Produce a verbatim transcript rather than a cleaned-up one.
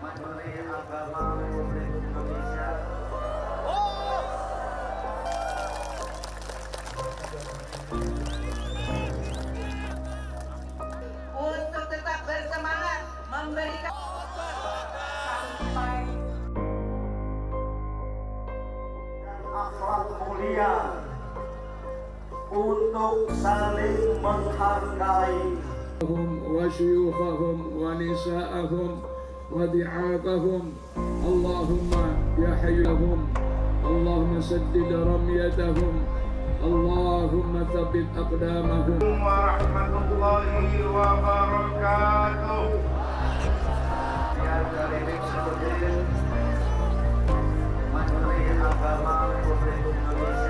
Menteri Agama Republik Indonesia. Untuk tetap bersemangat memberikan sampai Akhlak mulia untuk saling menghargai وشيوخهم ونساءهم وضعافهم اللهم يا حي لهم اللهم سدد رميتهم اللهم ثبت أقدامهم ورحمة الله وبركاته. yang dari Eksekutif Menteri Agama Republik Indonesia.